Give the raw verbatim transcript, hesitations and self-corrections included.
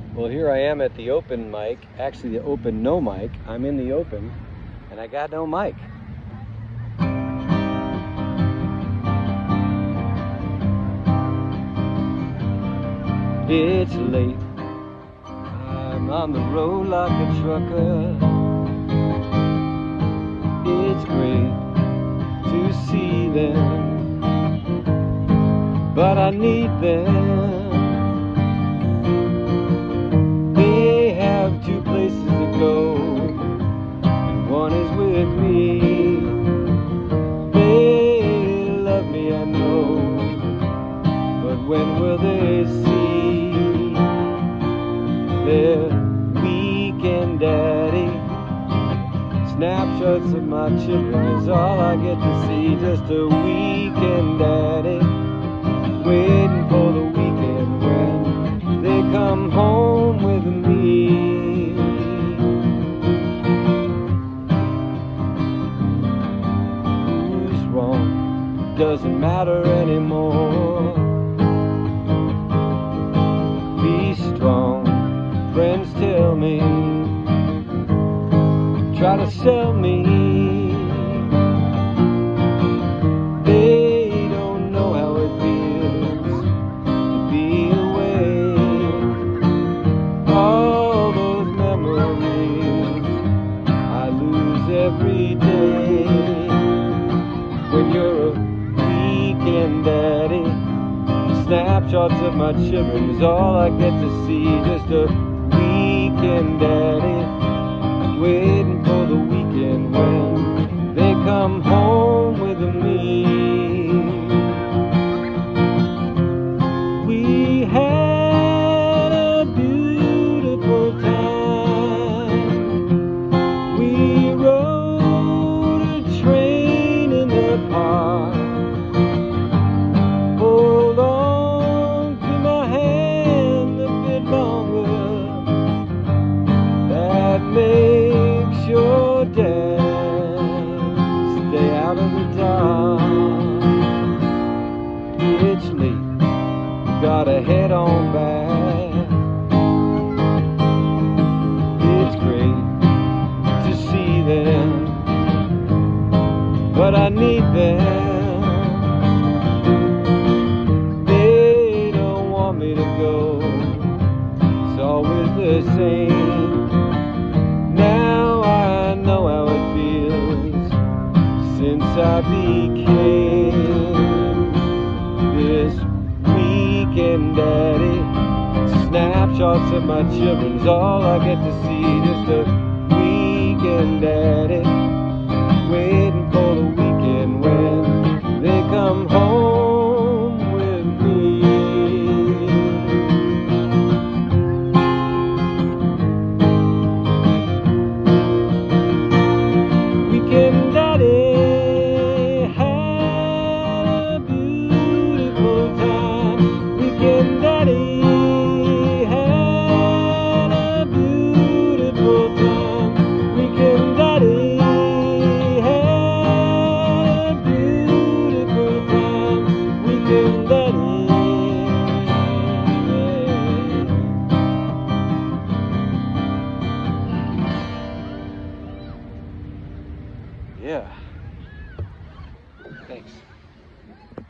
Well, here I am at the open mic, actually the open no mic. I'm in the open, and I got no mic. It's late, I'm on the road like a trucker. It's great to see them, but I need them. They have two places to go, and one is with me. They love me, I know, but when will they see their weekend daddy? Snapshots of my children is all I get to see. Just a weekend daddy, waiting for the weekend when they come home with me. Who's wrong doesn't matter anymore. Be strong, friends tell me. Try to sell me. They don't know how it feels to be away. All those memories I lose every day. When you're a weekend daddy, snapshots of my children is all I get to see. Just a weekend daddy, waiting for the weekend when they come home with me. We had a beautiful time. We rode a train in the park. Hold on to my hand a bit longer. That may your dad stay out of the dark. It's late, gotta head on back. It's great to see them, but I need them. They don't want me to go, it's always the same. Since I became this weekend daddy, snapshots of my children's all I get to see. Just a weekend daddy, waiting for the weekend.